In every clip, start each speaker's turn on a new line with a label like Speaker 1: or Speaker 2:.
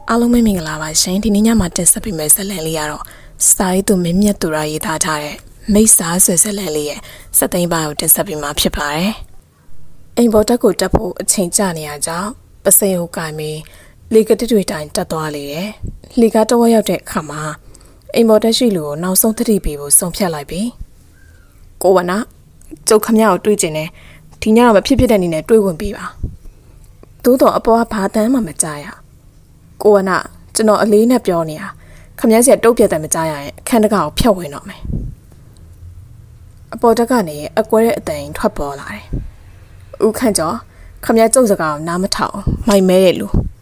Speaker 1: အားလုံးပဲမင်္ဂလာပါရှင်ဒီနေ့ညမှာတင်ဆက်ပေးမယ့်ဇာတ်လမ်းလေးကတော့စာရေးသူမင်းမြတ်သူရရေးသားထားတဲ့မိစ္ဆာဆွေဇာတ်လမ်းလေးရဲ့စက်သိန်းပါကိုတင်ဆက်ပေးမှာဖြစ်ပါတယ်အိမ်ပေါ်တက်ကိုတက်ဖို့အချိန်ကျနေရကြောင်းပစိန်ကိုကင်ပြီးလေကတစ်တွေတိုင်းတက်သွားလေတယ်လေကားတော့ရောက်တဲ့အခါမှာအိမ်ပေါ်တက်ရှိလူကိုနောက်ဆုံးသတိပေးဖို့ဆုံးဖြတ်လိုက်ပြီကိုဝနာကျုပ်ခမရကိုတွေးကျင်တယ်ဒီညတော့မဖြစ်ဖြစ်တဲ့အနေနဲ့တွေးဝင်ပေးပါသို့တော့အပေါ်ကဘာတမ်းမှမကြားရကိုဝနာကျွန်တော်အလေးနဲ့ပြောနေတာခမရစီတုတ်ပြတ်တယ်မကြားရရင်အခန်းတကာကိုဖျက်ဝင်တော့မယ်အပေါ်တက်ကနေအကွဲတဲ့အတန်ထွက်ပေါ်လာတယ်ဦးခန့်ကျော်ခမရကျုပ်စကားကိုနားမထောင်မိုက်မဲရဲ့လူ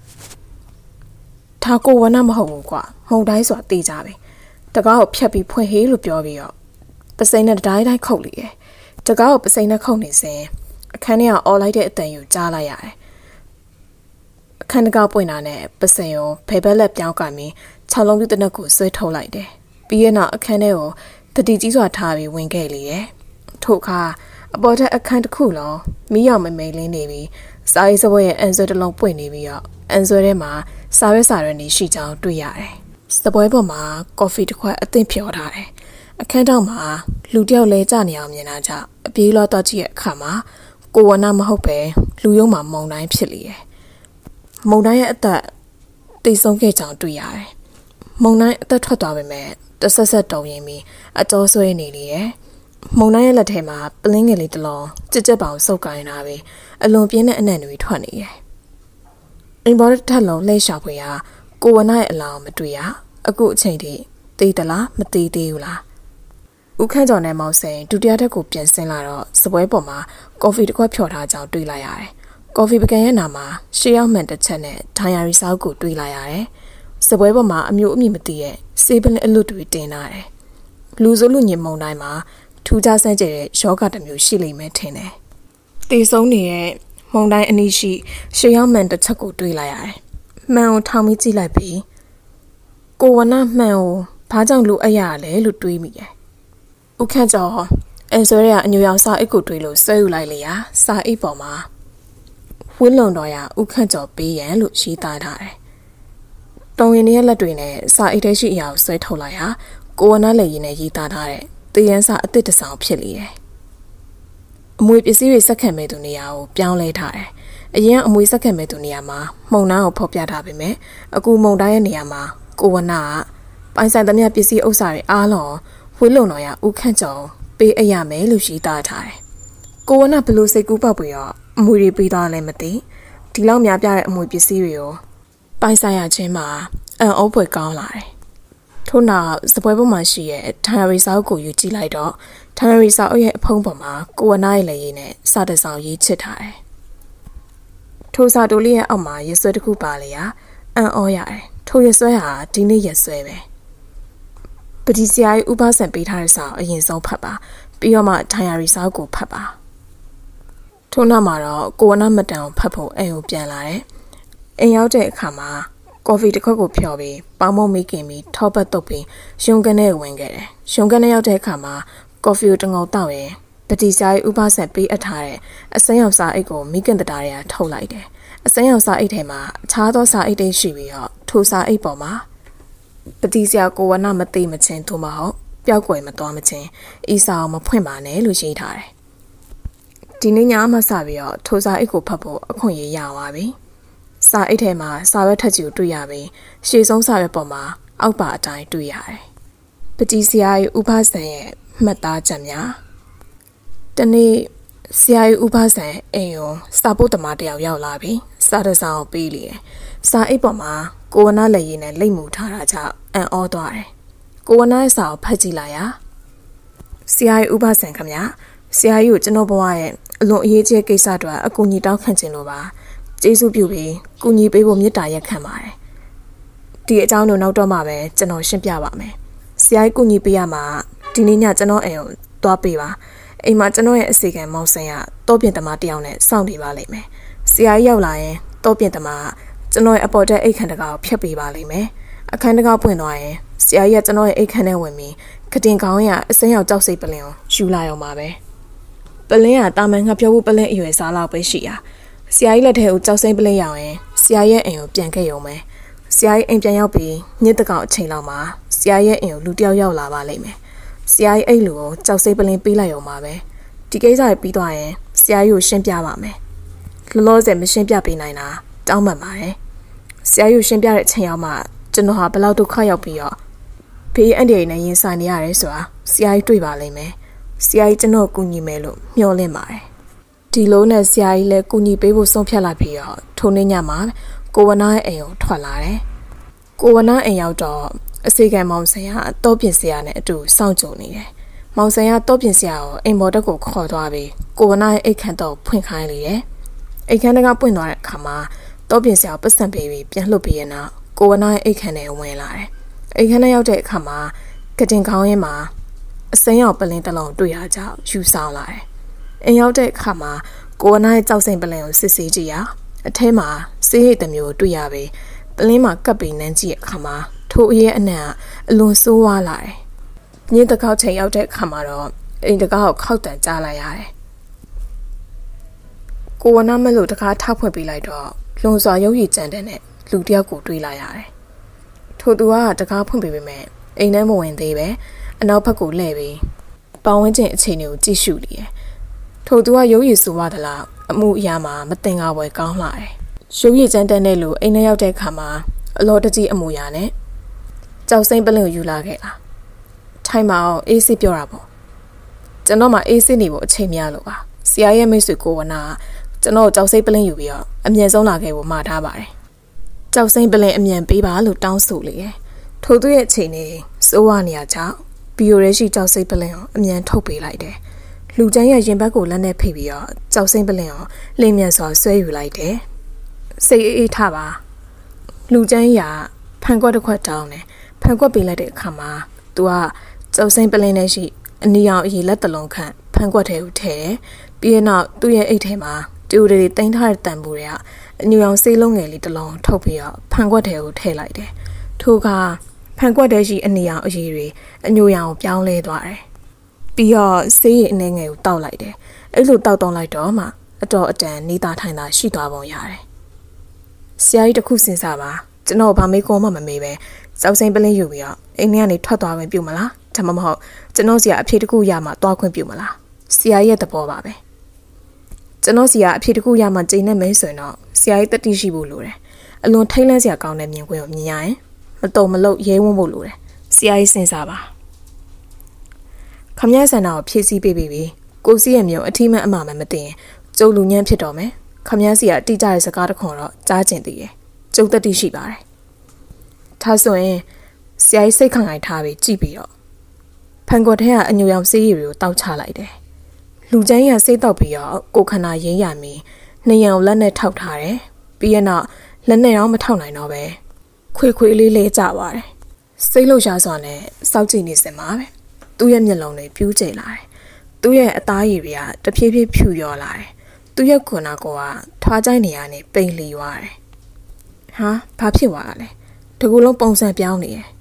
Speaker 1: ဒါကိုဝနာမဟုတ်ဘူးကွာမှုံတိုင်းဆိုတာတေးကြပဲတကားကိုဖျက်ပြီးဖွင့်ဟေးလို့ပြောပြီးတော့ပစိမ့်နဲ့တိုင်းခုတ်လိရဲ့တကားကိုပစိမ့်နဲ့ခုတ်နေစဉ်အခန်းထဲကအော်လိုက်တဲ့အတန်ကိုကြားလိုက်ရတယ်အခန်းတကာပွင့်တာနဲ့ပစိမ့်ကိုဖယ်ဘက်လက်ပြောင်းကင်ပြီး6လုံးပြတဲ့နက်ကိုဆွဲထုတ်လိုက်တယ်ပြီးရနောက်အခန်းထဲကိုတတိကြီးစွာထားပြီးဝင်ခဲ့လေတယ်ထို့အခါအပေါ်ထက်အခန်းတစ်ခုလုံးမီးရောင်မမိန်လင်းနေပြီးစာရေးစပွဲရဲ့အန်ဆွဲတစ်လုံးပွင့်နေပြီးတော့အန်ဆွဲထဲမှာစာရွက်နေရှိကြောင်းတွေ့ရတယ်စပွဲပေါ်မှာကော်ဖီတစ်ခွက်အသင့်ဖြောထားတယ်အခန်းတောင်မှာလူတယောက်လဲကြနေအောင်မြင်တာကြောင့်အပြေးလောတော့ကြည့်ရဲ့အခါမှာကိုဝနာမဟုတ်ပဲလူယုံမှာမုံတိုင်းဖြစ်လေတယ်မုံတိုင်းရဲ့အသက်တိတ်ဆုံးခဲ့ကြောင်းတွေ့ရတယ်မုံတိုင်းအသက်ထွက်သွားပေမဲ့တဆက်တုံရင်ပြီးအကျော်ဆွဲနေလေတယ်မုံတိုင်းရဲ့လက်ထဲမှာပလင်းငယ်လေးတစ်လုံးကြက်ကြက်ပေါင်စုပ်ကိုင်းလာပြီးအလွန်ပြင်းတဲ့အနံ့တွေထွက်နေတယ်အိမ်ပေါ်ထက်လုံးလှည့်ရှာဖွေရကိုဝနာရဲ့အလောင်းမတွေ့ရအခုအချိန်ထိသိသလားမသိသေးဘူးလားဦးခန့်ကျော်နဲ့မောင်စိန်ဒုတိယထပ်ကိုပြန်ဆင်းလာတော့စပွဲပေါ်မှာကော်ဖီတစ်ခွက်ဖြော်ထားကြောင်းတွေ့လိုက်ရတယ်ကော်ဖီပကံရဲ့နာမှာရှေးရောက်မှန်တစ်ချက်နဲ့ဒိုင်ယာရီစောက်ကိုတွေ့လိုက်ရတယ်စပွဲပေါ်မှာအမျိုးအမည်မသိရဲ့စေးပလင်းအလွတ်တွေတင်လာတယ်လူစုလူညင်မုံတိုင်းမှာထူးခြားဆန်းကျဲတဲ့ယောဂတစ်မျိုးရှိလိမ့်မယ်ထင်တယ်တေဆုံးနေတဲ့မုံတိုင်းအနီးရှိရှေးရောက်မှန်တစ်ချက်ကိုတွေ့လိုက်ရတယ်မှန်ကိုထောင်ပြီးကြည့်လိုက်ပြီးကိုဝနာမှန်ကိုဘာကြောင့်လိုအပ်ရလဲလို့တွေးမိတယ်ဦးခန့်ကျော်အန်ဆွဲရအညိုရောင်စာအိတ်ကိုတွေးလို့ဆွဲယူလိုက်လေရာစာအိတ်ပေါ်မှာဝင်းလုံတော်ရဦးခန့်ကျော်ပေးရန်လို့ရေးသားထားတယ်တုံရင်ရဲ့လက်တွေနဲ့စာအိတ်ထဲရှိအရာကိုဆွဲထုတ်လိုက်ဟာကိုဝနာလက်ရည်နဲ့ရေးသားထားတဲ့တည်ရန်စာအစ်စ်တစ်စောင်ဖြစ်လေတယ်အမွေပစ္စည်းတွေစက္ကန့်မဲ့သူနေရာကိုပြောင်းလဲထားတယ်အရင်ကအမွေစက္ကန့်မဲ့သူနေရာမှာမှုံနှားကိုဖော်ပြထားပေမဲ့အခုမှုံတိုင်းရဲ့နေရာမှာကိုဝနာကပိုင်ဆိုင်သမျှပစ္စည်းဥစ္စာတွေအားလုံးဝင်းလုံတော်ရဦးခန့်ကျော်ပေးအပ်ရမယ်လို့ရေးသားထားတယ်ကိုဝနာဘလို့စိတ်ကူးပေါက်ပြီးတော့အမွေတွေပေးသွားလည်းမသိဒီလောက်များပြတဲ့အမွေပစ္စည်းတွေကိုပိုင်ဆိုင်ရခြင်းမှာအံ့ဩဖွယ်ကောင်းလာတယ်ထို့နောက်စပွဲပေါ်မှာရှိတဲ့ဒိုင်ယာရီစာအုပ်ကိုယူကြည့်လိုက်တော့ဒိုင်ယာရီစာအုပ်ရဲ့အဖုံးပေါ်မှာကိုဝနာရဲ့လက်ရည်နဲ့စာတစ်စောင်ရေးချစ်ထားတယ်ထိုစာတိုလေးရဲ့အောက်မှာရဆွဲတစ်ခုပါလေရာအံ့ဩရတယ်ထိုရဆွဲဟာဒီနေ့ရဆွဲပဲပတိဆရာကြီးဥပဆန်ပေးထားတဲ့စာအရင်ဆုံးဖတ်ပါပြီးတော့မှဒိုင်ယာရီစာအုပ်ကိုဖတ်ပါထို့နောက်မှာတော့ကိုဝနာမတန်ကိုဖတ်ဖို့အိမ်ကိုပြန်လာတယ်အိမ်ရောက်တဲ့အခါမှာကော်ဖီတစ်ခွက်ကိုဖျော်ပြီးပေါင်းမုံမိခင်ပြီးထောပတ်တုပ်ပြီးရုံကန်ထဲဝင်ခဲ့တယ်ရုံကန်ထဲရောက်တဲ့အခါမှာကော်ဖီကိုတငုံတောက်ရင်ပတိဆရာကြီးဥပဆန်ပေးအပ်ထားတဲ့အစမ်းရောက်စာအိတ်ကိုမိခင်တတားတွေကထုတ်လိုက်တယ်အစမ်းရောက်စာအိတ်ထဲမှာအခြားသောစာအိတ်တွေရှိပြီးတော့ထိုစာအိတ်ပေါ်မှာပတိဆရာကိုဝနာမသိမချင်းသို့မဟုတ်ပျောက်ကွယ်မသွားမချင်းဤစာအောင်မဖွင့်ပါနဲ့လို့ရေးထားတယ်ဒီနေ့ညမှစပြီးတော့ထိုစာအိတ်ကိုဖတ်ဖို့အခွင့်အရေးရသွားပြီစာအိတ်ထဲမှာစာရွက်ထက်ကြီးကိုတွေ့ရပြီးရှေ့ဆုံးစာရွက်ပေါ်မှာအောက်ပါအတိုင်းတွေ့ရတယ်ပတိဆရာကြီးဥပဆန်ရဲ့မှတ်သားချက်များတနေ့ဆရာကြီးဥပဆန်အိမ်ကိုစာပို့သမားတယောက်ရောက်လာပြီးစာတစ်စောင်ပေးလေစာအိတ်ပေါ်မှာကိုဝနာလက်ရည်နဲ့လိမ့်မူထားတာကြောင့်အံ့ဩသွားတယ်ကိုဝနာရဲ့စာကိုဖတ်ကြည့်လိုက်ရဆရာကြီးဥပဆန်ခင်ဗျာဆရာကြီးကိုကျွန်တော်ဘဝရဲ့အလွန်အရေးကြီးကိစ္စတွေအကူအညီတောင်းခံခြင်းလို့ပါကျေးဇူးပြုပြီးကူညီပေးဖို့မေတ္တာရက်ခံပါတယ်ဒီအကြောင်းကိုနောက်တော့မှပဲကျွန်တော်ရှင်းပြပါမယ်ဆရာကြီးကူညီပေးရမှာဒီနေ့ညကျွန်တော်အိမ်ကိုသွားပေးပါအိမ်မှာကျွန်တော်ရဲ့အစီကံမောင်ဆန်ရတောပြင်သမားတယောက်နဲ့စောင့်နေပါလိမ့်မယ်ဆရာကြီးရောက်လာရင်တောပြင်သမားကျွန်တော်ရဲ့အပေါ်တက်အိတ်ခမ်းတကာကိုဖျက်ပေးပါလိမ့်မယ်အခန်းတကာပွင့်သွားရင်ဆရာကြီးကကျွန်တော်ရဲ့အိတ်ခမ်းထဲဝင်ပြီးခတင်ကောင်းရအစင်းရောက်ကြောက်စိတ်ပလင်ကိုယူလာရောမှာပဲပလင်ကတာမန်ငှက်ပြောဖို့ပလင်အရွယ်စားလောက်ပဲရှိရဆရာကြီးလက်ထဲကိုကြောက်စိတ်ပလင်ရောက်ရင်ဆရာရဲ့အိမ်ကိုပြန်ခဲ့ရုံပဲဆရာကြီးအိမ်ပြန်ရောက်ပြီးညစ်တကောင်အချိန်လောက်မှာဆရာရဲ့အိမ်ကိုလူတယောက်ရောက်လာပါလိမ့်မယ်ဆရာကြီးအဲ့လူကိုကြောက်စိတ်ပလင်းပေးလိုက်အောင်ပါပဲဒီကိစ္စတွေပြီးသွားရင်ဆရာကြီးကိုရှင်းပြပါမယ်လောလောဆယ်မရှင်းပြပေးနိုင်တာတောင်းပန်ပါတယ်ဆရာကြီးကိုရှင်းပြတဲ့အချိန်ရောက်မှကျွန်တော်ဟာဘယ်လောက်ဒုက္ခရောက်ပြီးတော့ဘေးအန္တရာယ်နဲ့ရင်ဆိုင်နေရတယ်ဆိုတာဆရာကြီးတွေ့ပါလိမ့်မယ်ဆရာကြီးကျွန်တော်ကူညီမယ်လို့မျှော်လင့်ပါတယ်ဒီလိုနဲ့ဆရာကြီးလည်းကူညီပေးဖို့ဆုံးဖြတ်လိုက်ပြီးတော့ထိုနေ့ညမှာကိုဝနာရဲ့အိမ်ကိုထွက်လာတယ်ကိုဝနာအိမ်ရောက်တော့အစီကံမောင်ဆရာတော့ပြင်ဆရာနဲ့အတူစောင့်ကြုံနေတယ်မောင်ဆရာတော့ပြင်ဆရာကိုအိမ်ပေါ်တက်ကိုခေါ်သွားပြီးကိုဝနာရဲ့အိတ်ခမ်းတော့ဖွင့်ခိုင်းလေတယ်အိတ်ခမ်းတကပွင့်သွားတဲ့အခါမှာတော့ပြင်ဆရာပတ်စံပေးပြီးပြန်လှုပ်ပြီးရနောက်ကိုဝနာရဲ့အိတ်ခမ်းထဲဝင်လာတယ်အိတ်ခမ်းထဲရောက်တဲ့အခါမှာကတင်ခေါင်းရင်းမှာအစိမ်းရောင်ပလင်းတစ်လုံးတွေ့ရကြယူဆောင်လာတယ်အိမ်ရောက်တဲ့အခါမှာကိုဝနာရဲ့ကြောက်စိမ်ပလင်းကိုစစ်ဆေးကြည့်ရအထဲမှာဆေးရည်တစ်မျိုးတွေ့ရပြီးပလင်းမှာကပ်ပြီးနမ်းကြည့်တဲ့အခါမှာထိုအရဲ့အနံ့အလွန်ဆိုးဝါးလာတယ်ညင်းတကောက်ချိန်ရောက်တဲ့အခါမှာတော့အိမ်တကောက်ကိုခောက်တန်ကြားလိုက်ရတယ်ကိုဝနာမလို့တကားထောက်ဖွင့်ပေးလိုက်တော့လွန်စွာရုပ်ရည်ကြမ်းတဲ့နဲ့လူတယောက်ကိုတွေးလိုက်ရတယ်ထိုသူကတကားဖွင့်ပေးပေမဲ့အိမ်ထဲမဝင်သေးပဲအနောက်ဘက်ကိုလှည့်ပြီးပေါင်ဝန်းကျင်အခြေအနေကိုကြည့်ရှုနေတယ်ထိုသူကရုပ်ရည်ဆိုးဝါးသလားအမှုအရာမှာမတင်ကားပွဲကောင်းလာတယ်ရုပ်ရည်ကြမ်းတဲ့နဲ့လို့အိမ်ထဲရောက်တဲ့အခါမှာအလောတကြီးအမှုရာနဲ့ကြောက်စိမ့်ပလင်းကိုယူလာခဲ့တာထိုင်မအောင်အေးစစ်ပြောတာပေါ့ကျွန်တော်မှအေးစစ်နေဖို့အချိန်မရလို့ပါဆရာရဲ့မိတ်ဆွေကိုဝနာကျွန်တော်ကြောက်စိမ့်ပလင်းယူပြီးတော့အမြန်ဆုံးလာခဲ့ဖို့မှာထားပါတယ်ကြောက်စိမ့်ပလင်းအမြန်ပေးပါလို့တောင်းဆိုလေတယ်ထို့သူရဲ့အချိန်နဲ့စိုးဝါနေရကြောင်းဘီယိုရဲရှိကြောက်စိမ့်ပလင်းကိုအမြန်ထုတ်ပေးလိုက်တယ်လူချမ်းရဲ့ရင်ဘတ်ကိုလက်နဲ့ဖိပြီးတော့ကြောက်စိမ့်ပလင်းကိုလင်းမြန်စွာဆွဲယူလိုက်တယ်စိတ်အေးထားပါလူချမ်းရဖန်ကွက်တစ်ခွက်တောင်းတယ်ဖန်ကွက်ပေးလိုက်တဲ့အခါမှာသူကကြောက်စိမ့်ပလင်းနဲ့ရှိအနီရောင်အရေလက်တလုံးခန့်ဖန်ကွက်ထဲကိုထည့်တယ်ပြီးရင်တော့သူ့ရဲ့အိတ်ထဲမှာတူတွေတင်ထားတဲ့တန်ဖိုးတွေကအနီရောင်ဆေးလုံးငယ်လေးတစ်လုံးထုတ်ပြီးတော့ဖန်ကွက်ထဲကိုထည့်လိုက်တယ်ထို့ကဖန်ကွက်ထဲရှိအနီရောင်အရေတွေအညိုရောင်ကိုပြောင်းလဲသွားတယ်ပြီးတော့ဆေးရည်အနှဲငယ်ကိုတောက်လိုက်တယ်အဲ့လိုတောက်တုံးလိုက်တော့မှအတော်အတန်နေသားထိုင်တာရှိသွားပုံရတယ်ဆရာကြီးတခုစဉ်းစားပါကျွန်တော်ဘာမေးကောမှမမေးပဲစောက်စိမ့်ပလင်းယူပြီးတော့အိမ်ထဲကနေထွက်သွားခွင့်ပြုမလားဒါမှမဟုတ်ကျွန်တော်စီကအဖြေတခုရမှသွားခွင့်ပြုမလားဆရာရဲ့သဘောပါပဲကျွန်တော်စီကအဖြေတခုရမှကျိန်နဲ့မဲဆိုရင်တော့ဆရာကြီးတတိရှိဖို့လိုတယ်အလွန်ထိတ်လန့်စရာကောင်းတဲ့မြင်ကွင်းကိုမြင်ရရင်မတုံမလို့ရဲဝံ့ဖို့လိုတယ်ဆရာကြီးစဉ်းစားပါခမရဆန္ဒကိုဖြည့်ဆည်းပေးပြီးကိုစီရဲ့မျိုးအထီးမှန်အမှားမှမသိရင်ကျုပ်လူညံ့ဖြစ်တော့မယ်ခမရစီကအတိကျတဲ့စကားတစ်ခွန်းတော့ကြားကျင်သေးတယ်ကျုပ်တတိရှိပါတယ်ဒါဆိုရင်ဆရာကြီးစိတ်ခံခိုင်ထားပြီးကြည့်ပြီးတော့ဖန်ကွက်ထဲကအညိုရောင်ဆေးရည်တွေကိုတောက်ချလိုက်တယ်လူချမ်းရဆေးတောက်ပြီးတော့ကိုခန္ဓာရင်းရမီနေရံလက်နဲ့ထောက်ထားတယ်ပြီးရနောက်လက်နဲ့တော့မထောက်နိုင်တော့ပဲခွေလေးလဲကျသွားတယ်စိတ်လှုပ်ရှားစွာနဲ့စောက်ကြည့်နေစင်ပါပဲသူ့ရဲ့မျက်လုံးတွေပြူးကျလာတယ်သူ့ရဲ့အသားရည်တွေကတဖြည်းဖြည်းဖြူရောလာတယ်သူ့ရဲ့ခုနကထွားကြိုက်နေရနေပိန်လီသွားတယ်ဟာဘာဖြစ်သွားတာလဲတကူလုံးပုံစံပြောင်းနေတယ်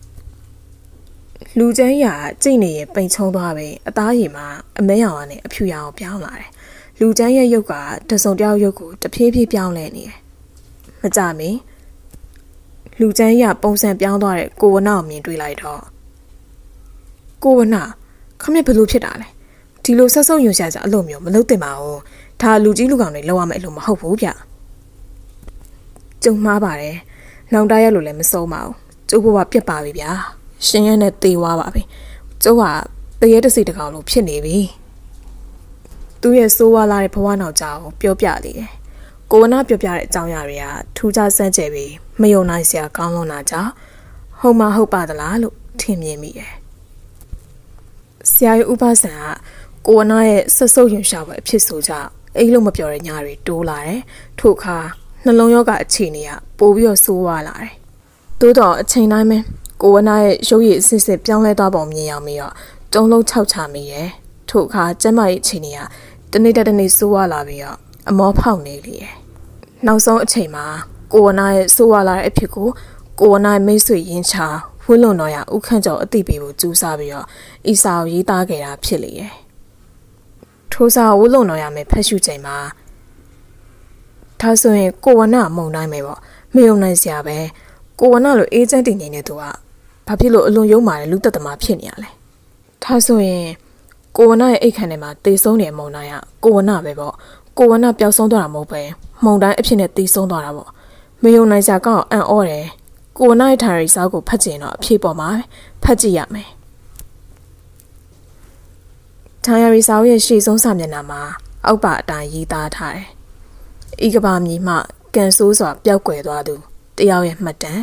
Speaker 1: လူချမ်းရကြိတ်နေရင်ပိန်ချုံသွားပြီအသားရည်မှာအမဲရောင်ကနေအဖြူရောင်ပြောင်းလာတယ်လူချမ်းရဲ့ရုပ်ကတစုံတယောက်ရုပ်ကိုတဖြည်းဖြည်းပြောင်းလဲနေတယ်မကြမီလူချမ်းရပုံစံပြောင်းသွားတဲ့ကိုဝနာကိုမြင်တွေ့လိုက်တော့ကိုဝနာခမဘယ်လိုဖြစ်တာလဲဒီလိုဆက်ဆုပ်ယွန်ရှာကြအလို့မျိုးမလုပ်သင့်ပါဘူးဒါလူကြီးလူကောင်တွေလောက်ရမယ်အလို့မဟုတ်ဘူးဗျကျုံမှားပါတယ်လောင်တရလို့လည်းမဆုံးပါဘူးကျုပ်ဘဝပြတ်ပါပြီဗျာရှင်ရဲနဲ့တေးွားပါပြီကျုပ်ကတရေတစီတကောင်လို့ဖြစ်နေပြီသူရဲ့ဆိုးဝါးလာတဲ့ဘဝနောက်ကြောင်ပြောပြလေတယ်ကိုဝနာပြောပြတဲ့အကြောင်းအရာတွေကထူးခြားစမ်းကြယ်ပြီးမယုံနိုင်စရာကောင်းလွန်းတာကြောင့်ဟုတ်မဟုတ်ပါသလားလို့ထင်မြင်မိတယ်ဆရာကြီးဥပဆန်ကကိုဝနာရဲ့ဆက်ဆုပ်ယွန်ရှာပွဲအဖြစ်ဆိုကြအိတ်လို့မပြောတဲ့ညတွေတိုးလာတယ်ထို့ခါနှလုံးရောဂါအခြေအနေကပိုပြီးတော့ဆိုးဝါးလာတယ်တိုးတော့အချိန်တိုင်းပဲကိုဝနာရဲ့ရုပ်ရည်အစစ်စစ်ပြောင်းလဲသွားပုံမြင်ရပြီးတော့တုံးလုံး၆ချမိတယ်ထို့ခါကျမရဲ့အခြေအနေကတနေ့တနေ့ဆိုးဝါးလာပြီးတော့အမောဖောက်နေလေတယ်နောက်ဆုံးအချိန်မှာကိုဝနာရဲ့ဆိုးဝါးလာတဲ့အဖြစ်ကိုကိုဝနာရဲ့မိတ်ဆွေရင်းချဝင်းလွန်တော်ရဥခန့်ကျော်အသိပေးဖို့ကြိုးစားပြီးတော့အီစာကိုရေးသားခဲ့တာဖြစ်လေတယ်ထိုးစာဝင်းလွန်တော်ရမယ်ဖတ်ရှုချိန်မှာဒါဆိုရင်ကိုဝနာမုံတိုင်းပဲပေါ့မယုံနိုင်စရာပဲကိုဝနလိုအေးချမ်းတည်ငြိမ်နေသူကဘာဖြစ်လို့အလွန်ယုံမာတဲ့လူသက်သမားဖြစ်နေရလဲဒါဆိုရင်ကိုဝနရဲ့အိတ်ခမ်းထဲမှာတေဆုံးနေမုံတိုင်းကကိုဝနပဲပေါ့ကိုဝနပျောက်ဆုံးသွားတာမဟုတ်ပဲမုံတိုင်းအဖြစ်နဲ့တေဆုံးသွားတာပေါ့မေယုံနိုင်စရာကောင်းအံ့ဩတယ်ကိုဝနရဲ့ထာရီစားကိုဖတ်ကြည့်တော့အဖြေပေါ်မှာဖတ်ကြည့်ရမယ်ထာရီစားရဲ့ရှေ့ဆုံးစာမျက်နှာမှာအောက်ပါအတိုင်းရေးသားထားတယ်ဤကဘာမြည်မှကန်ဆိုးစွာပျောက်ကွယ်သွားသူတယောက်ရဲ့မှတ်တမ်း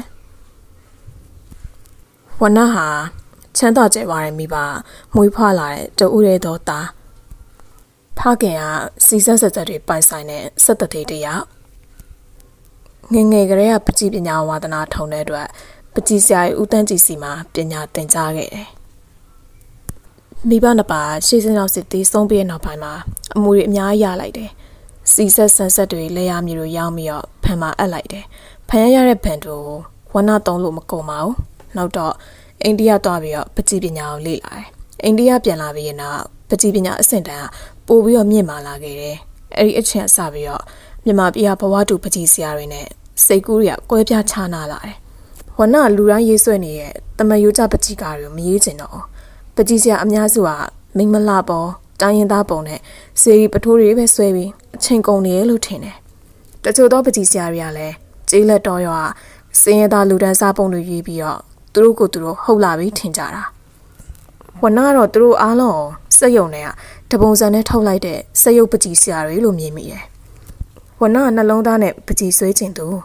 Speaker 1: ဝနဟာချမ်းသာကြွယ်ဝတဲ့မိဘမွေးဖွားလာတဲ့တူဦးရဲတော်သားဖခင်ကစီဆက်ဆက်တွေပိုင်ဆိုင်တဲ့စက်တသေးတယောက်ငငယ်ကလေးကပကြီးပညာဝါသနာထုံတဲ့အတွက်ပကြီးဆရာကြီးဦးတန်းကြည်စီမှာပညာသင်ကြားခဲ့တယ်မိဘနှစ်ပါးရှေ့စင်းရောက်စစ်သေးဆုံးပြီးတဲ့နောက်ပိုင်းမှာအမှုတွေအများကြီးရလိုက်တယ်စီဆက်ဆန်ဆက်တွေလဲရမြေတွေရောင်းပြီးတော့ဖန်မာအပ်လိုက်တယ်ဖန်ရတဲ့ဖန်တို့ဝနသုံးလို့မကုန်ပါဘူးနောက်တော့အိန္ဒိယသွားပြီးတော့ပကြီးပညာကိုလေ့လာတယ်အိန္ဒိယပြန်လာပြီးရင်တော့ပကြီးပညာအဆင့်တန်းကပို့ပြီးတော့မြင့်မာလာခဲ့တယ်အဲ့ဒီအချက်အစပြီးတော့မြန်မာပြည်ကဘဝတူပကြီးဆရာတွေနဲ့စိတ်ကူးတွေကကွဲပြားခြားနာလာတယ်ဝနလူတိုင်းရေးဆွဲနေတဲ့တမယိုးကြပကြီးကားတွေကိုမရေးချင်တော့ပကြီးဆရာအများစုကမိမလာပေါ်တိုင်းရင်သားပုံနဲ့စေရီပထိုးတွေပဲဆွဲပြီးအချိန်ကုန်နေလို့ထင်တယ်တချို့သောပကြီးဆရာတွေကလည်းကျေးလက်တော်ရွာစင်းရသားလူတန်းစားပုံတွေရေးပြီးတော့သူတို့ကိုသူတို့ဟုတ်လာပြီးထင်ကြတာဝနကတော့သူတို့အားလုံးစက်ယုံနဲ့တပုံစံနဲ့ထုတ်လိုက်တဲ့စက်ယုတ်ပကြီးဆရာတွေလို့မြင်မိတယ်ဝနကနှလုံးသားနဲ့ပကြီးဆွဲခြင်းသူ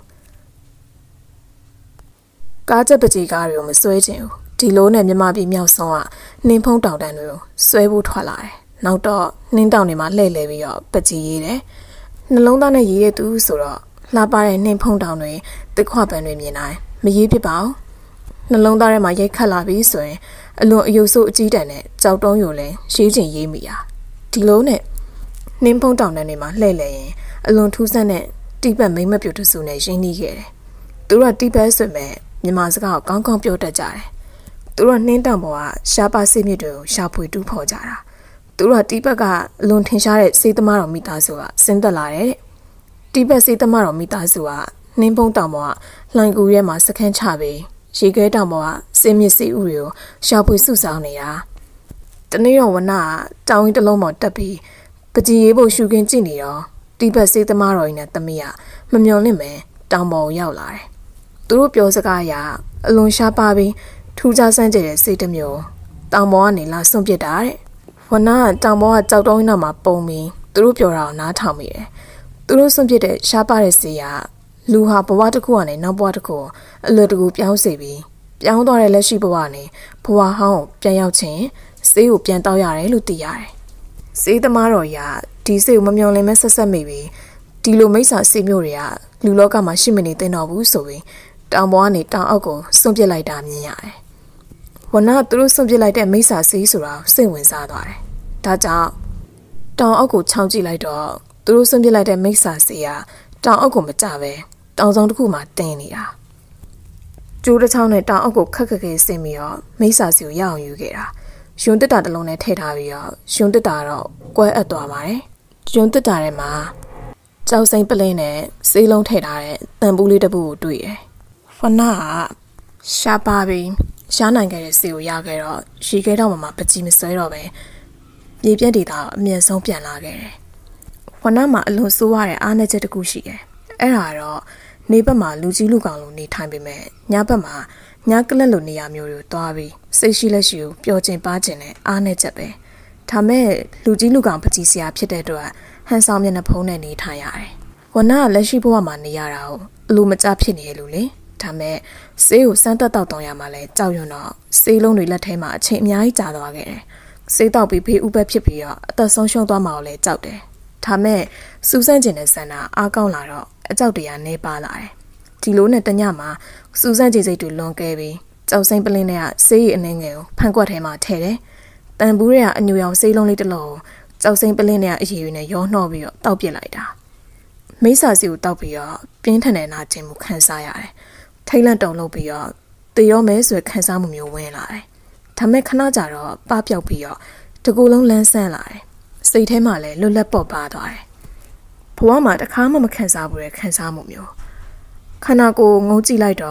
Speaker 1: ကားချက်ပကြီးကားတွေကိုမဆွဲခြင်းဘူးဒီလိုနဲ့မြမပြည်မြောက်ဆုံးကနှင်းဖုံးတောင်တန်းတွေကိုဆွဲဖို့ထွက်လာတယ်နောက်တော့နှင်းတောင်တွေမှာလှည့်လဲပြီးတော့ပကြီးရေးတယ်နှလုံးသားနဲ့ရေးတဲ့သူဆိုတော့လှပတဲ့နှင်းဖုံးတောင်တွေတစ်ခွပန်တွေမြင်တိုင်းမရေးဖြစ်ပါဘူးနှလုံးသားထဲမှာရိတ်ခတ်လာပြီးဆိုရင်အလွန်အယုတ်ဆိုးအကြီးတန်းနဲ့ကြောက်တုံးယိုလဲရေးချင်ရေးမိတာဒီလိုနဲ့နှင်းဖုံးတောင်တန်းတွေမှာလှည့်လဲရင်အလွန်ထူးဆန်းတဲ့တိပတ်မိမ့်မပြူတဆူနဲ့ရင်းနှီးခဲ့တယ်သူတို့ကတိပတ်ဆိုမဲ့မြန်မာစကားကိုကောင်းကောင်းပြောတတ်ကြတယ်သူတို့နှင်းတောင်ပေါ်ကရှားပါစိတ်မြစ်တွေကိုရှာဖွေတူးဖော်ကြတာသူတို့ကတိပတ်ကအလွန်ထင်ရှားတဲ့စေးသမားတော်မိသားစုကဆင်းသက်လာတယ်တိပတ်စေးသမားတော်မိသားစုကနှင်းဖုံးတောင်ပေါ်ကလှိုင်ကူရဲမှာစခန်းချပြီးရေခဲတောင်ပေါ်ကစင်းမြစ်စီဥတွေကိုရှာဖွေစုဆောင်းနေတာတနေ့တော့ဝနကတောင်ရင်တစ်လုံးပေါ်တက်ပြီးပကြီးရေးဖို့ရှုခင်းကြည့်နေတော့တိပတ်စေးသမားတော်ကြီးနဲ့သမီးကမမျော်လင့်ပဲတောင်ပေါ်ကိုရောက်လာတယ်သူတို့ပြောစကားအရအလွန်ရှားပါပြီးထူးခြားဆန်းကျယ်တဲ့စိတ်တစ်မျိုးတောင်ပေါ်ကနေလာစွန့်ပစ်တာတဲ့ဝနကတောင်ပေါ်ကကြောက်တုံးနောက်မှာပုံပြီးသူတို့ပြောတာကိုနားထောင်မိတယ်သူတို့စွန့်ပစ်တဲ့ရှားပါတဲ့စေရလူဟာဘဝတစ်ခုကနေနောက်ဘဝတစ်ခုအလွယ်တကူပြောင်းစေပြီးပြောင်းသွားတဲ့လက်ရှိဘဝနဲ့ဘဝဟောင်းပြန်ရောက်ခြင်းစေးကိုပြန်တောက်ရတယ်လို့သိရတယ်စေးသမားတော်ကြီးကဒီစေးကိုမမျော်လင့်မဲဆက်ဆက်မိပြီးဒီလိုမိစ္ဆာစေးမျိုးတွေကလူလောကမှာရှိမနေသင့်တော့ဘူးဆိုပြီးတောင်ပေါ်ကနေတောင်အောက်ကိုစွန့်ပစ်လိုက်တာမြင်ရတယ်ဝနကသူတို့စွန့်ပစ်လိုက်တဲ့မိစ္ဆာစေးဆိုတာစိတ်ဝင်စားသွားတယ်ဒါကြောင့်တောင်အောက်ကိုချောင်းကြည့်လိုက်တော့သူတို့စွန့်ပစ်လိုက်တဲ့မိစ္ဆာစေးကတောင်အောက်ကိုမကျပဲတောင်ဆောင်တစ်ခုမှာတင်းနေတာကျိုးတစ်ချောင်းနဲ့တောင်အောက်ကိုခက်ခက်ခဲဆင်းပြီးတော့မိစ္ဆာစီကိုရအောင်ယူခဲ့တာယွန်းတစ်တာတစ်လုံးနဲ့ထည့်ထားပြီးတော့ယွန်းတစ်တာတော့ကွဲအပ်သွားပါတယ်ယွန်းတစ်တာထဲမှာကြောက်စိမ့်ပလင်းနဲ့စေးလုံးထည့်ထားတဲ့တန်ပူးလေးတစ်ပုကိုတွေ့တယ်ဖနာကရှားပါပြီးရှားနိုင်ခဲ့တဲ့စေကိုရခဲ့တော့ရေခဲတော့မှပကြီးမဆွဲတော့ပဲမြေပြက်ဒေတာအမြင့်ဆုံးပြန်လာခဲ့တယ်ဖနာမှာအလွန်ဆိုးရတဲ့အားနည်းချက်တစ်ခုရှိတယ်အဲ့ဒါတော့နေဘက်မှာလူကြီးလူကောင်လိုနေထိုင်ပေမဲ့ညဘက်မှာညကလက်လိုနေရာမျိုးတွေတွားပြီးစိတ်ရှိလက်ရှိကိုပျော်ကျင်ပါကျင်တဲ့အားနဲ့ချက်ပဲဒါမဲ့လူကြီးလူကောင်ပကြီးစရာဖြစ်တဲ့အတွက်ဟန်ဆောင်မျက်နှာဖုံးနဲ့နေထိုင်ရတယ်ဝနကလက်ရှိဘဝမှာနေရတာကိုအလိုမကျဖြစ်နေရလို့လေဒါမဲ့ဆေးကိုစမ်းသက်တောက်တောင်းရမှာလဲကြောက်ရွံ့တော့ဆေးလုံးတွေလက်ထဲမှာအချိန်အများကြီးကြာသွားခဲ့တယ်ဆေးတောက်ပြီးဖေးဥပတ်ဖြစ်ပြီးတော့အသက်ဆုံးရှုံးသွားမှာကိုလည်းကြောက်တယ်ဒါမဲ့စူးစမ်းကျင်တဲ့ဆန္ဒအားကောင်းလာတော့အကြောက်တရားနေပါလာတယ်ဒီလိုနဲ့တညမှာစူးစမ်းကြည့်စိတ်တွေလွန်ကဲပြီးကြောက်စိမ့်ပလင်းနဲ့ဆေးရည်အနှင်းငယ်ကိုဖန်ကွက်ထဲမှာထည့်တယ်တန်ဘူးတွေကအညူရောင်ဆေးလုံးလေးတစ်လုံးကြောက်စိမ့်ပလင်းနဲ့အရည်တွေနဲ့ရောနှော့ပြီးတော့တောက်ပစ်လိုက်တာမိစ္ဆာစီကိုတောက်ပြီးတော့ပြင်းထန်တဲ့နာကျင်မှုခံစားရတယ်ထိတ်လန့်တုန်လှုပ်ပြီးတော့တေရောမဲဆိုခံစားမှုမျိုးဝင်လာတယ်ဒါမဲ့ခဏကြာတော့ပပျောက်ပြီးတော့တကူလုံးလန်းဆန်းလာတယ်စိတ်ထဲမှာလည်းလွတ်လပ်ပေါ့ပါသွားတယ်ဘဝမှာတစ်ခါမှမခံစားဘူးတဲ့ခံစားမှုမျိုးခန္ဓာကိုယ်ငုံကြည့်လိုက်တော့ပ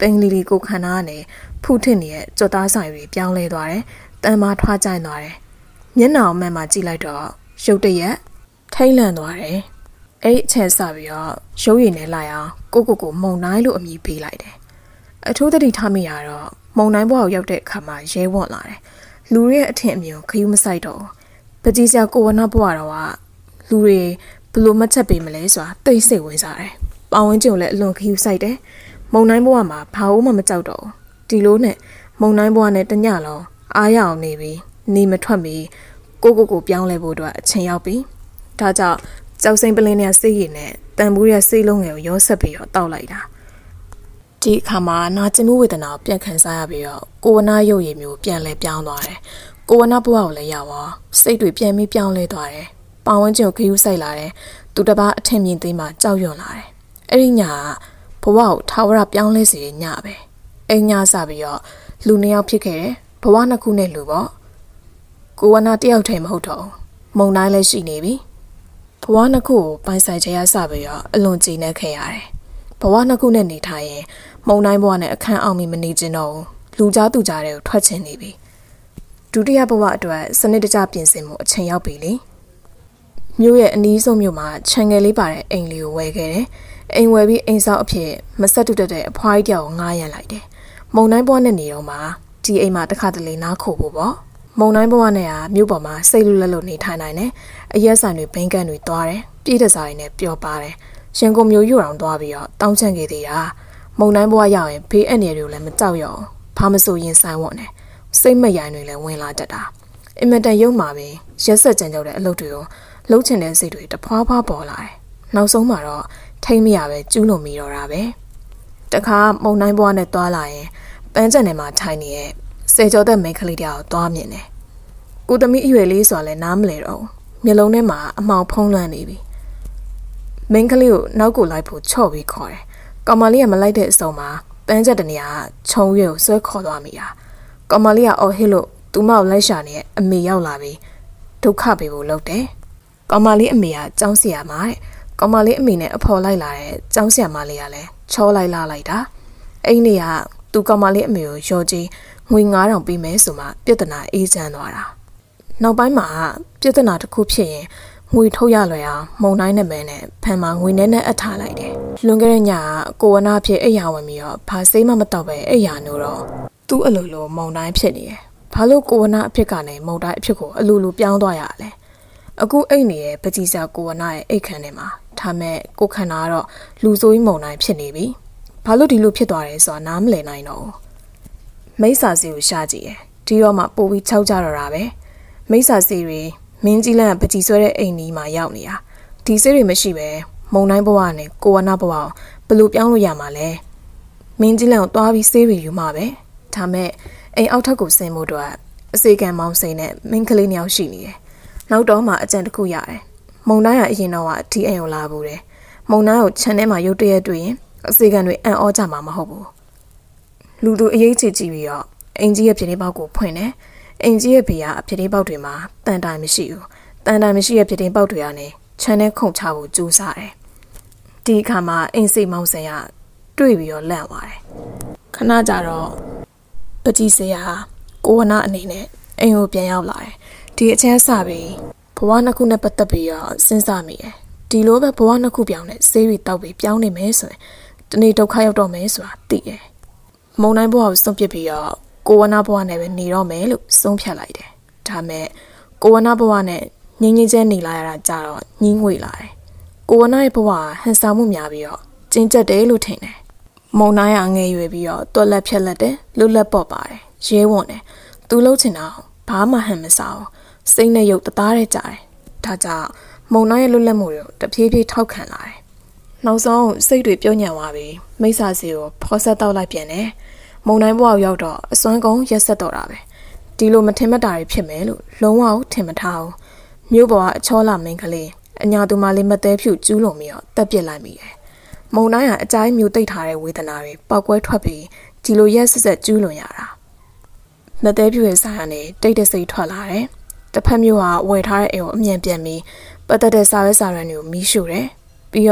Speaker 1: ပိန်လီလီကိုခန္ဓာနဲ့ဖုထစ်နေတဲ့ကြွသားဆိုင်တွေပြောင်းလဲသွားတယ်တန်မာထွားကြိုင်သွားတယ်မျက်နှာအမှန်မှကြည့်လိုက်တော့ရုတ်တရက်ထိတ်လန့်သွားတယ်အဲ့အချက်စပြီးတော့ရုပ်ရည်နဲ့လိုက်အောင်ကိုမုံတိုင်းလို့အမည်ပေးလိုက်တယ်အထူးသတိထားမိရတော့မုံတိုင်းဘွားကိုရောက်တဲ့အခါမှာရဲဝံ့လာတယ်လူတွေရဲ့အထင်အမြင်ကိုခရူးမဆိုင်တော့ပကြီးစရာကိုဝနာဘွားတော့ကလူတွေဘလို့မချက်ပေးမလဲဆိုတာသိစိတ်ဝင်စားတယ်ပဝန်းကျင်လည်းအလွန်ခရူးဆိုင်တယ်မုံတိုင်းဘွားမှာဘာလို့မှမကြောက်တော့ဒီလိုနဲ့မုံတိုင်းဘွားနဲ့တညလုံးအားရအောင်နေပြီးနေမထွက်မီကိုပြောင်းလဲဖို့အတွက်အချိန်ရောက်ပြီဒါကြောင့်ကြောက်စိမ့်ပလင်းနဲ့စိတ်ရည်နဲ့တန်ဘူးရဲ့စိတ်လုံးငယ်ကိုရောဆက်ပြီးတော့တောက်လိုက်တာဒီအခါမှာနာကျင်မှုဝေဒနာကိုပြန်ခံစားရပြီးတော့ကိုဝနာရုပ်ရည်မျိုးပြန်လဲပြောင်းသွားတယ်ကိုဝနာဘဝကိုလည်းရောက်သွားစိတ်တွေပြန်ပြီးပြောင်းလဲသွားတယ်ပဝန်းကျင်ကိုခရူးဆိုင်လာတယ်သူတစ်ပါးအထင်မြင်သိမှကြောက်ရွံ့လာတယ်အဲ့ဒီညကဘဝကိုထာဝရပြောင်းလဲစေတဲ့ညပဲအဲ့ညစပြီးတော့လူနှစ်ယောက်ဖြစ်ခဲ့တယ်ဘဝနှစ်ခုနဲ့လူပေါ့ကိုဝနာတယောက်တည်းမဟုတ်တော့မုံတိုင်းလည်းရှိနေပြီဘဝနှစ်ခုကိုပိုင်ဆိုင်ချရစပြီးတော့အလွန်ကြည်နက်ခဲ့ရတယ်ဘဝနှစ်ခုနဲ့နေထိုင်ရင်မုံတိုင်းဘဝနဲ့အခန်းအောင်မီမနေကျင်တော့လူကြားသူကြားတွေကိုထွက်ချင်နေပြီဒုတိယဘဝအတွက်စနစ်တကျပြင်ဆင်မှုအချိန်ရောက်ပြီလေမြို့ရဲ့အနီးဆုံးမြို့မှာခြံငယ်လေးပါတဲ့အိမ်လေးကိုဝယ်ခဲ့တယ်အိမ်ဝယ်ပြီးအိမ်ဆောက်အဖြစ်မဆက်တူတဲ့အဖွားကြီးတယောက်ကိုငှားရမ်းလိုက်တယ်မုံတိုင်းဘဝနဲ့နေတော့မှဒီအိမ်မှာတစ်ခါတလေနားခိုဖို့ပေါ့မုံတိုင်းဘဝနဲ့ကမြို့ပေါ်မှာစိတ်လူလက်လို့နေထိုင်နိုင်တယ်အရက်ဆိုင်တွေဘိန်းကန်တွေသွားတယ်ပြည်တစားတွေနဲ့ပျော်ပါတယ်ရန်ကုန်မြို့ရွအောင်သွားပြီးတော့တောင်းချန်ခဲ့သေးတာမုံတိုင်းဘဝရောက်ရင်ဘေးအန္တရာယ်တွေလည်းမကြောက်ရအောင်ဘာမဆိုရင်ဆိုင်ဝတ်နေစိတ်မရိုင်းတွေလည်းဝင်လာတတ်တာအင်မတန်ရုံမှာပဲရက်ဆက်ကြံကြောက်တဲ့အလုပ်တွေကိုလှုပ်ချင်တဲ့စိတ်တွေတဖွာဖွာပေါ်လာတယ်နောက်ဆုံးမှာတော့ထိမ့်မရပဲကျူးလွန်မိတော့တာပဲတခါမုံတိုင်းဘဝနဲ့သွားလာရင်ပန်းချန်ထဲမှာထိုင်နေတဲ့စေကျော်တဲ့မိန်းကလေးတယောက်သွားမြင်တယ်ကိုသမီးအရွယ်လေးဆိုတာလည်းနားမလဲတော့မျက်လုံးထဲမှာအမှောင်ဖုံးလွှမ်းနေပြီမိန်းကလေးကိုနောက်ကိုလိုက်ဖို့ချော့ပြီးခေါ်တယ်ကောင်မလေးကမလိုက်တဲ့အစုံမှာပန်းချက်တနေရာခြုံရွယ်ကိုဆွဲခေါ်သွားမိတာကောင်မလေးကအော်ဟစ်လို့သူမကိုလိုက်ရှာနေတဲ့အမေရောက်လာပြီးဒုက္ခပေးဖို့လုပ်တယ်ကောင်မလေးအမေကကြောင်းစီရမှာတဲ့ကောင်မလေးအမေနဲ့အဖော်လိုက်လာတဲ့ကြောင်းစီရမလေးကလည်းချောလိုက်လာလိုက်တာအဲ့ဒီကသူကောင်မလေးအမေကိုရော်ကြီးငွေ9000ပေးမယ်ဆိုမှပြဿနာအေးချမ်းသွားတာနောက်ပိုင်းမှာပြဿနာတစ်ခုဖြစ်ရင်ငွေထုတ်ရလွယ်အောင်မုံတိုင်းနဲ့မဲနဲ့ဖန်မှာငွေနဲ့အထားလိုက်တယ်လွန်ခဲ့တဲ့ညကကိုဝနာဖြစ်အိယာဝင်ပြီးတော့ဘာစိမ့်မှမတော့ပဲအိယာနိုးတော့သူ့အလိုလိုမုံတိုင်းဖြစ်နေတယ်ဘာလို့ကိုဝနာအဖြစ်ကနေမုံတိုင်းအဖြစ်ကိုအလိုလိုပြောင်းသွားရလဲအခုအိတ်နေတဲ့ပကြီးစာကိုဝနာရဲ့အိတ်ခန်းထဲမှာဒါမဲ့ကိုခန္ဓာကတော့လူဆိုးကြီးမုံတိုင်းဖြစ်နေပြီဘာလို့ဒီလိုဖြစ်သွားတယ်ဆိုတာနားမလည်နိုင်တော့မိစ္ဆာစီကိုရှာကြည့်တယ်ဒီတော့မှပို့ပြီးခြောက်ကြတော့တာပဲမိစ္ဆာစီတွေမင်းကြီးလန့်ပကြီးဆွဲတဲ့အိမ်ကြီးမှာရောက်နေတာဒီစိတ်တွေမရှိပဲမုံတိုင်းဘဝနဲ့ကိုဝနာဘဝကိုဘယ်လိုပြောင်းလို့ရမှာလဲမင်းကြီးလန့်ကိုတွားပြီးဆေးရီယူမှာပဲဒါမဲ့အိမ်အောက်ထပ်ကိုဆင်းဖို့တော့အစေကံမောင်းစိန်နဲ့မင်းကလေးနှစ်ယောက်ရှိနေတယ်နောက်တော့မှအကြံတစ်ခုရတယ်မုံတိုင်းကအရင်တော့ကဒီအိမ်ကိုလာဘူးတယ်မုံတိုင်းကိုခြံထဲမှာရုတ်တရက်တွေ့ရင်အစေကံတွေအံ့ဩကြမှာမဟုတ်ဘူးလူသူအရေးကြီးပြီးတော့အင်ကြီးရဲ့ပြတင်းပေါက်ကိုဖွင့်တယ်အင်ကြီးရဲ့ဘေးကအပြတင်းပေါက်တွေမှာတန်တိုင်မရှိဘူးတန်တိုင်မရှိတဲ့ပြတင်းပေါက်တွေကနေခြံထဲခုန်ချဖို့ကြိုးစားတယ်ဒီအခါမှာအင်စိတ်မောင်းစင်ကတွေ့ပြီးတော့လန့်သွားတယ်ခဏကြာတော့ပကြီးစရာကိုဝနာအနေနဲ့အိမ်ကိုပြန်ရောက်လာတယ်ဒီအချင်းစပြီးဘဝနှစ်ခုနဲ့ပတ်သက်ပြီးတော့စဉ်းစားမိတယ်ဒီလိုပဲဘဝနှစ်ခုပြောင်းတဲ့ဆေးရီတောက်ပြီးပြောင်းနေမယ်ဆိုရင်တနေ့ဒုက္ခရောက်တော့မယ်ဆိုတာသိတယ်မုံတိုင်းဘဝကိုစွန့်ပစ်ပြီးတော့ကိုဝနာဘဝနဲ့ပဲနေတော့မယ်လို့ဆုံးဖြတ်လိုက်တယ်ဒါမဲ့ကိုဝနာဘဝနဲ့ငင်းငင်းချင်းနေလာရတာကြတော့ညင်းငွေလာတယ်ကိုဝနာရဲ့ဘဝဟန်ဆောင်မှုများပြီးတော့ကျဉ်ကျက်တယ်လို့ထင်တယ်မုံတိုင်းကငယ်ရွယ်ပြီးတော့တွက်လက်ဖြက်လက်တယ်လွတ်လက်ပေါ့ပါတယ်ရဲဝံ့တယ်သူလှုပ်ချင်တာဘာမှဟန်မစားဘူးစိတ်နဲ့ရုပ်တသားတဲ့ကြတယ်ဒါကြောင့်မုံတိုင်းရဲ့လွတ်လပ်မှုတွေကိုတဖြည်းဖြည်းထောက်ခံလာတယ်နောက်ဆုံးစိတ်တွေပြုံးညံသွားပြီးမိစ္ဆာစီကိုဖော်ဆက်တောက်လိုက်ပြန်တယ်မုံတိုင်းဘဝကိုရောက်တော့အစွမ်းကုန်ရက်ဆက်တော့တာပဲဒီလိုမထင်မှတ်တာတွေဖြစ်မယ်လို့လုံးဝထင်မထားဘူးမြို့ပေါ်ကအချောလာမင်းကလေးအညာသူမလေးမသေးဖြူကျူးလွန်ပြီးတော့တက်ပြစ်လိုက်မိတယ်မုံတိုင်းကအကြိုင်းမျိုးတိတ်ထားတဲ့ဝေဒနာတွေပောက်ကွဲထွက်ပြီးဒီလိုရက်ဆက်ဆက်ကျူးလွန်ရတာမသေးဖြူရဲ့ဆိုင်ကနေတိတ်တဲ့စိတ်ထွက်လာတယ်တစ်ဖက်မျိုးကဝယ်ထားတဲ့အိမ်ကိုအမြန်ပြန်ပြီးပတ်သက်တဲ့စာရွက်စာတမ်းတွေကိုမီးရှို့တယ်ပြီးတော့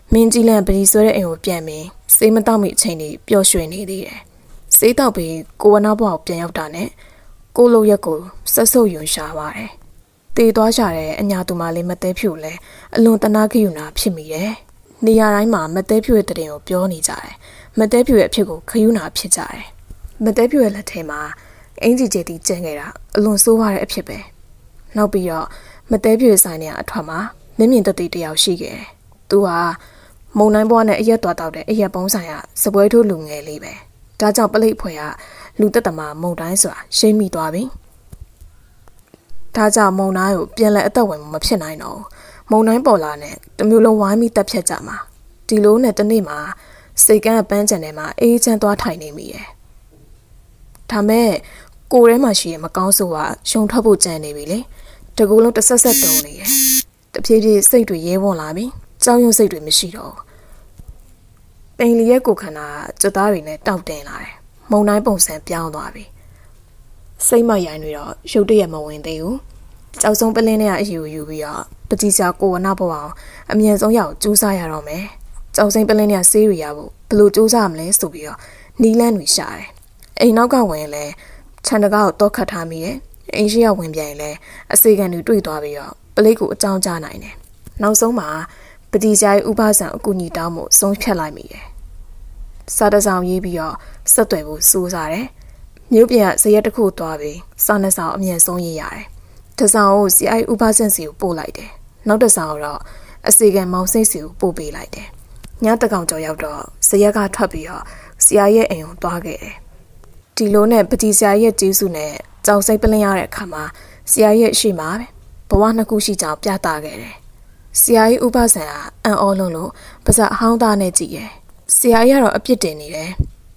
Speaker 1: မင်းကြီးလန်ပရီဆွဲတဲ့အိမ်ကိုပြန်ပြီးစေးမတော့မိအချိန်ကြီးပျော်ရွှင်နေသေးတယ်စေးတော့ပြီးကိုဝနာဘွားကိုပြန်ရောက်တာနဲ့ကိုလိုရက်ကိုဆက်ဆုပ်ယွန်ရှာပါတယ်တေသွားကြတဲ့အညာသူမလေးမသေးဖြူလဲအလွန်တနာခယူနာဖြစ်မိတယ်နေရာတိုင်းမှာမသေးဖြူရဲ့တရင်ကိုပြောနေကြတယ်မသေးဖြူရဲ့အဖြစ်ကိုခယူနာဖြစ်ကြတယ်မသေးဖြူရဲ့လက်ထဲမှာအင်ဂျီကျေတီကျန်ခဲ့တာအလွန်ဆိုးရတဲ့အဖြစ်ပဲနောက်ပြီးတော့မသေးဖြူရဲ့ဆိုင်နေအထွက်မှာမင်းမြင့်တတိတယောက်ရှိခဲ့တယ်သူဟာမုံနိုင်ဘွားနဲ့အရက်သွားတောက်တဲ့အရက်ပုံးဆိုင်ကစပွဲထိုးလူငယ်လေးပဲဒါကြောင့်ပလိတ်ဖွဲ့ကလူတက်တမမုံတိုင်းဆိုတာရှိမိသွားပြီဒါကြောင့်မုံတိုင်းကိုပြန်လဲအသက်ဝင်မဖြစ်နိုင်တော့မုံတိုင်းပေါ်လာနဲ့တမျိုးလုံးဝိုင်းပြီးတက်ဖြတ်ကြမှာဒီလိုနဲ့တနေ့မှာစိတ်ကန်းပန်းချန်ထဲမှာအေးချမ်းသွားထိုင်နေမိတယ်ဒါမဲ့ကိုယ်ထဲမှာရှိရမကောင်းဆိုကရှုံထွက်ဖို့ကြံနေပြီလေတကူလုံးတဆက်ဆက်တုံနေတယ်တဖြည်းဖြည်းစိတ်တွေရဲဝွန်လာပြီကြောက်ရွံ့စိတ်တွေမရှိတော့ပိန်လီရဲ့ကိုခန္ဓာကြွသားတွေနဲ့တောက်တင်လာတယ်မုံတိုင်းပုံစံပြောင်းသွားပြီစိတ်မရိုင်းတွေတော့ရုတ်တရက်မဝင်သေးဘူးကြောက်ဆုံးပလင်းနဲ့အယူယူပြီးတော့ပတိစာကိုဝနာဘဝအောင်အမြန်ဆုံးရောက်ကျူးစားရတော့မယ်ကြောက်စိမ့်ပလင်းနဲ့ဆေးတွေရဖို့ဘယ်လိုကျူးစားမလဲဆိုပြီးတော့နီလန်းတွေရှာတယ်အိမ်နောက်ကဝင်လဲခြံတကားကိုတော့ခတ်ထားမိတယ်အိမ်ရှိရောက်ဝင်ပြန်ရင်လဲအစေခံတွေတွေ့သွားပြီးတော့ပလိတ်ကိုအကြောင်းကြားနိုင်တယ်နောက်ဆုံးမှာပတိစာရဲ့ဥပဆံအကူညီတောင်းမှုဆုံးဖြတ်လိုက်မိတယ်စာတစောင်ရေးပြီးတော့ဆက်သွယ်ဖို့စူးစားတယ်မြို့ပြန်ဇရက်တစ်ခုသွားပြီးစာနှစ်ဆောင်အမြန်ဆုံးရေးရတယ်တစောင်ကို CI ဥပဆံစီကိုပို့လိုက်တယ်နောက်တစ်ဆောင်တော့အစေခံမောင်စိတ်စီကိုပို့ပေးလိုက်တယ်ညတကောင်ကျော်ရောက်တော့ဇရက်ကထွက်ပြီးတော့ CI ရဲ့အိမ်ကိုသွားခဲ့တယ်ဒီလိုနဲ့ပတိ CI ရဲ့ကျေးဇူးနဲ့ကြောင်စိတ်ပလင်းရတဲ့အခါမှာ CI ရဲ့ရှိမှာပဲဘဝနှစ်ခုရှိကြောင်ပြသခဲ့တယ် CI ဥပဆံကအံ့ဩလုံးလို့ပါဇက်အဟောင်းသားနဲ့ကြည့်ရယ် CI ကတော့အပြစ်တင်နေတယ်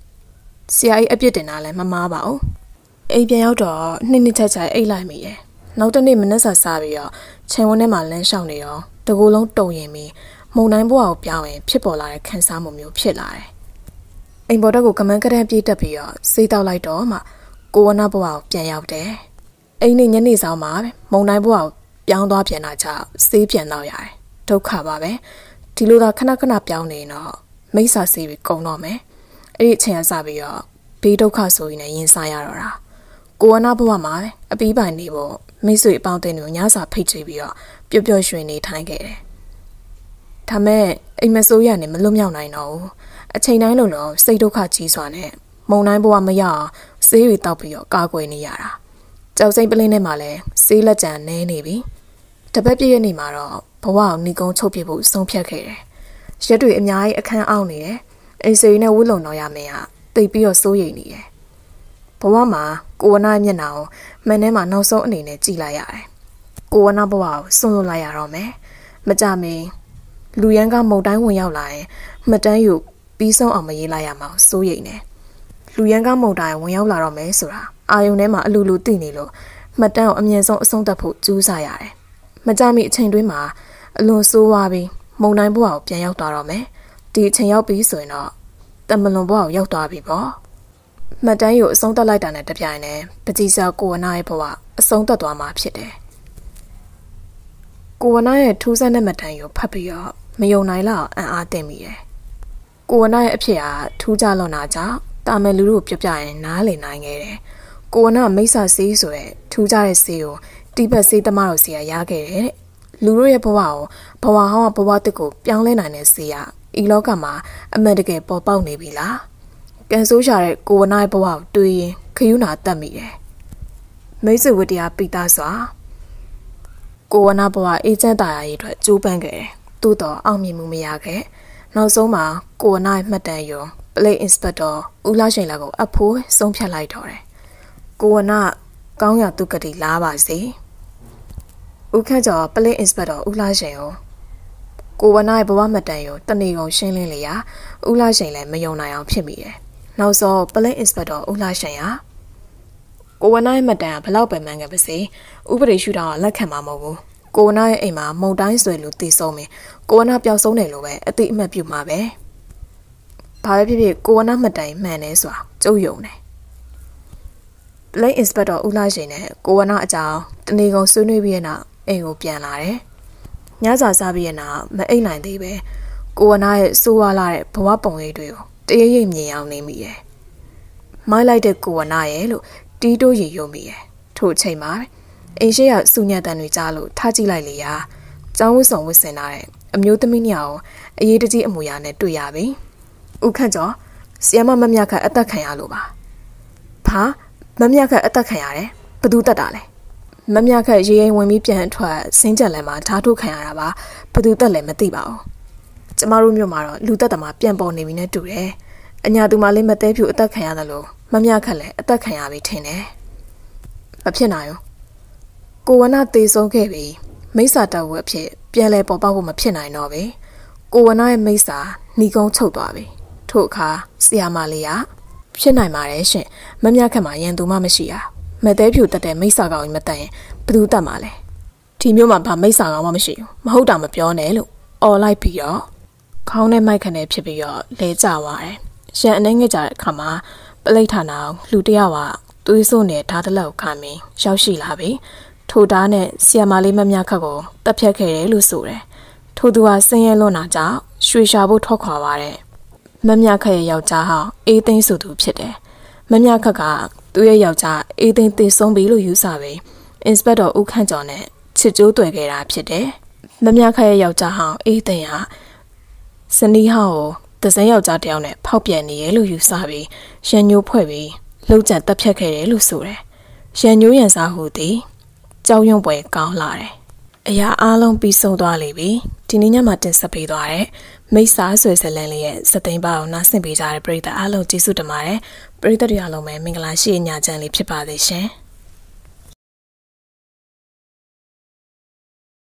Speaker 1: CI အပြစ်တင်တာလည်းမမားပါဘူးအိမ်ပြန်ရောက်တော့နှစ်ချက်ချိုင်အိတ်လိုက်မိတယ်နောက်တနေ့မနေ့စာစားပြီးတော့ခြံဝန်းထဲမှာလမ်းလျှောက်နေတော့တကူလုံးတုံရင်ပြီးမုံတိုင်းဘဝကိုပြောင်းရင်ဖြစ်ပေါ်လာတဲ့ခံစားမှုမျိုးဖြစ်လာတယ်အိမ်ပေါ်တက်ကိုကမန်းကတန်းပြေးတက်ပြီးတော့စေးတောက်လိုက်တော့မှကိုဝနာဘဝကိုပြန်ရောက်တယ်အိမ်နဲ့ညနေဆောင်မှာမုံတိုင်းဘဝကိုပြောင်းသွားပြန်တာကြောင့်စေးပြန်တော့ရတယ်ဒုက္ခပါပဲဒီလိုသာခဏခဏပြောင်းနေတော့မိစ္ဆာစေးပြီးကုန်တော့မယ်အဲ့ဒီအချိန်ကစပြီးတော့ဘေးဒုက္ခဆိုရင်လည်းရင်ဆိုင်ရတော့တာကိုဝနာဘဝမှာအပီးပိုင်နေဖို့မိတ်ဆွေအပေါင်းအသင်းတွေညစာဖိတ်ချပြီးတော့ပျော်ပျော်ရွှင်နေထိုင်ခဲ့တယ်ဒါမဲ့အိမ်မဆိုးရနဲ့မလွတ်မြောက်နိုင်တော့ဘူးအချိန်တိုင်းလုံးတော့စိတ်ဒုက္ခကြီးစွာနဲ့မုံတိုင်းဘဝမရအောင်ဆေးတွေတောက်ပြီးတော့ကာကွယ်နေရတာကြောက်စိမ့်ပလင်းထဲမှာလည်းဆေးလက်ကြံနေနေပြီတပတ်ပြည့်ရဲ့နေ့မှာတော့ဘဝကိုနှီးကုန်းချုပ်ပြဖို့ဆုံးဖြတ်ခဲ့တယ်ရက်တွေအများကြီးအခန်းအောက်နေတယ်အိမ်စေနဲ့ဝှလုံတော့ရမယ်ဟာတိတ်ပြီးတော့စိုးရိမ်နေတယ်ဘဝမှာကိုဝနာမျက်နှာကိုမန်ထဲမှာနောက်ဆုံးအနေနဲ့ကြည့်လိုက်ရတယ်ကိုဝနာဘဝကိုစွန့်လွတ်လိုက်ရတော့မယ်မကြမင်းလူရန်ကမုံတိုင်းဝင်ရောက်လာရင်မတန်းယူပြီးဆုံးအောင်မရေးလိုက်ရမှာစိုးရိမ်နေလူရန်ကမုံတိုင်းဝင်ရောက်လာတော့မယ်ဆိုတာအာယုန်ထဲမှာအလူလူသိနေလို့မတန်းကိုအမြင့်ဆုံးအဆုံးသတ်ဖို့ကြိုးစားရတယ်မကြမီအချိန်တွင်းမှာအလွန်ဆိုးဝါးပြီးမုံတိုင်းဘဝကိုပြန်ရောက်သွားတော့မယ်ဒီအချိန်ရောက်ပြီဆိုရင်တော့တမလွန်ဘဝကိုရောက်သွားပြီပေါ့မတန်းကိုအဆုံးသတ်လိုက်တာနဲ့တပြိုင်နက်ပတိစာကိုဝနာရဲ့ဘဝအဆုံးသတ်သွားမှာဖြစ်တယ်ကိုဝနာရဲ့ထူးဆန်းတဲ့မတန်းကိုဖတ်ပြီးတော့မယုံနိုင်လောက်အံ့အားသင့်မိတယ်ကိုဝနာရဲ့အဖြစ်ဟာထူးခြားလွန်တာကြောင့်တာမယ်လူတို့ပြပြရင်နားလည်နိုင်ခဲ့တယ်ကိုဝနာမိစ္ဆာဆေးဆိုတဲ့ထူးခြားတဲ့ဆေးကိုတိပတ်ဆေးသမားတို့စီကရခဲ့တယ်တဲ့လူတို့ရဲ့ဘဝကိုဘဝဟောင်းကဘဝတစ်ကိုပြောင်းလဲနိုင်တဲ့ဆေးကဤလောကမှာအမှန်တကယ်ပေါ်ပေါက်နေပြီလားကန်ဆိုးရှာတဲ့ကိုဝနာရဲ့ဘဝကိုတွေးရင်ခယူးနာတက်မိတယ်မိတ်ဆွေဝတ္တရားပိသားစွာကိုဝနာဘဝအေဂျင့်တာယာရေးအတွက်ကြိုးပမ်းခဲ့တယ်သို့တော့အောင်မြင်မှုမရခဲ့နောက်ဆုံးမှာကိုဝနာရဲ့မှတ်တမ်းရုံပလိတ်အင်စပက်တော်ဦးလာရှိန်လာကိုအဖိုးဆုံးဖြတ်လိုက်တော့တယ်ကိုဝနာကောင်းရသူကတိလားပါစေဦးခန့်ကျော်ပလိတ်အင်စပက်တော်ဦးလာရှိန်ကိုဝနာရဲ့ဘဝမှတ်တမ်းရုံတနေကုန်ရှင်းလင်းလေရာဦးလာရှိန်လည်းမယုံနိုင်အောင်ဖြစ်မိတယ်နောက်ဆုံးပလိတ်အင်စပက်တော်ဦးလာရှိန်ဟာကိုဝနာရဲ့မှတ်တမ်းကဘလောက်ပဲမှန်ခဲ့ပါစေဥပဒေရှုထောင့်ကလက်ခံမှာမဟုတ်ဘူးကိုဝနာရဲ့အိမ်မှာမုံတိုင်းဆွဲလူတည်ဆုံးမယ်ကိုဝနာပျောက်ဆုံးတယ်လို့ပဲအတိအမှတ်ပြုမှာပဲဘာပဲဖြစ်ဖြစ်ကိုဝနာမှတ်တမ်းမှန်တယ်ဆိုတာကျုပ်ယုံတယ်ပလိတ်အင်စပက်တော်ဦးလာရှိန်နဲ့ကိုဝနာအကြောင်းတနေကုန်ဆွေးနွေးပြီးတဲ့နောက်အိမ်ကိုပြန်လာတယ်ညစာစားပြီးတဲ့နောက်မအိပ်နိုင်သေးပဲကိုဝနာရဲ့စိုးဝါလာတဲ့ဘဝပုံရိပ်တွေကိုတရရိပ်မြင်အောင်နေမိတယ်။မိုင်းလိုက်တဲ့ကိုဝနာရဲ့လို့တီးတိုးရီယုံမိတယ်။ထို့အချိန်မှာအိမ်ရှိရစူညံတန်တွေကြားလို့ထားကြည့်လိုက်လေရာကျောင်းဝတ်ဆောင်ဝတ်ဆင်လာတဲ့အမျိုးသမီးညောင်အရေးတကြီးအမူအရာနဲ့တွေ့ရပြီ။ဦးခန့်ကျော်ဆီယမမမြခတ်အသက်ခံရလို့ပါ။ဘာမမြခတ်အသက်ခံရတယ်။ဘသူတက်တာလဲ။မမြခတ်ရေရင်ဝင်ပြီးပြန်ထွက်စင်းကြက်လန်မှာဓာတ်ထုတ်ခံရတာပါ။ဘသူတက်လဲမသိပါဘူး။ကျမတို့မြို့မှာတော့လူတက်တမှာပြန်ပေါ်နေပြီနဲ့တူတယ်။အညာသူမလေးမသေးဖြူအသက်ခံရတယ်လို့မမြခတ်လည်းအသက်ခံရပြီထင်တယ်။မဖြစ်နိုင်ဘူး။ကိုဝနာတေဆုံးခဲ့ပြီမိစ္ဆာတော်ဝအဖြစ်ပြန်လဲပေါ်ပေါက်ဖို့မဖြစ်နိုင်တော့ပဲကိုဝနာရဲ့မိစ္ဆာနှီးကုန်းချုပ်သွားပြီထို့အခါဆီယာမလေးကဖြစ်နိုင်ပါတယ်ရှင်မမြခက်မှာရန်သူမှမရှိတာမသေးဖြူတက်တဲ့မိစ္ဆာကောင်ကြီးမတက်ရင်ဘယ်သူတက်မှာလဲဒီမျိုးမှာဘာမိစ္ဆာကောင်မှမရှိဘူးမဟုတ်တာမပြောနဲ့လို့អော်လိုက်ပြီးတော့ခေါင်းနဲ့မိုက်ခနဲ့ဖြစ်ပြီးတော့လဲကျသွားတယ်ရန်အနေငယ်ကြတဲ့အခါမှာပလိတ်ဌာနအောင်လူတယောက်ကသွေးစွန်းနဲ့ဓာတ်တလောက်ခါမင်းရောက်ရှိလာပြီထိုဓာတ်နဲ့ဆီယာမလေးမမြခက်ကိုတပ်ဖြတ်ခဲ့တယ်လို့ဆိုတယ်ထိုသူဟာဆင်းရဲလွန်းတာကြောင့်ရွှေရှာဖို့ထွက်ခွာသွားတယ်မမြခက်ရဲ့ယောက်ျားဟာအေးသိန်းဆိုသူဖြစ်တယ်မမြခက်ကသူ့ရဲ့ယောက်ျားအေးသိန်းတည်ဆုံးပြီလို့ယူဆပြီးအင်စပက်တော်ဦးခန့်ကျော်နဲ့ချစ်ကြိုးတွေ့ခဲ့တာဖြစ်တယ်မမြခက်ရဲ့ယောက်ျားဟာအေးသိန်းဟာစနီးဟောင်းကိုသစင်းယောက်ျားတယောက်နဲ့ဖောက်ပြန်နေရလို့ယူဆပြီးရန်ညိုးဖွဲ့ပြီးလှုပ်ကြံတပ်ဖြတ်ခဲ့တယ်လို့ဆိုတယ်ရန်ညိုးရန်စားဟူသည်ကြောက်ရွံ့ပွဲကောင်းလာတယ်အရာအားလုံးပြီးဆုံးသွားလိမ့်ပြီဒီနေ့ညမှာတင်ဆက်ပေးသွားတဲ့မိစ္ဆာဆွေဇလန်လေးရဲ့စသိန်းပါအောင်နားဆင်ပေးကြတဲ့ပရိသတ်အားလုံးကျေးဇူးတင်ပါတယ်ပရိသတ်တွေအားလုံးပဲမင်္ဂလာရှိညချမ်းလေးဖြစ်ပါစေရှင်